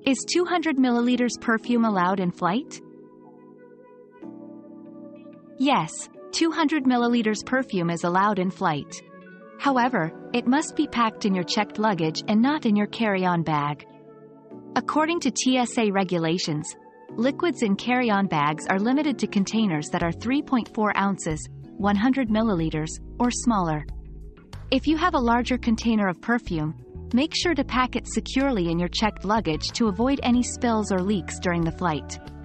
Is 200 milliliters perfume allowed in flight? Yes, 200 milliliters perfume is allowed in flight. However, it must be packed in your checked luggage and not in your carry-on bag. According to TSA regulations, liquids in carry-on bags are limited to containers that are 3.4 ounces, 100 milliliters, or smaller. If you have a larger container of perfume, make sure to pack it securely in your checked luggage to avoid any spills or leaks during the flight.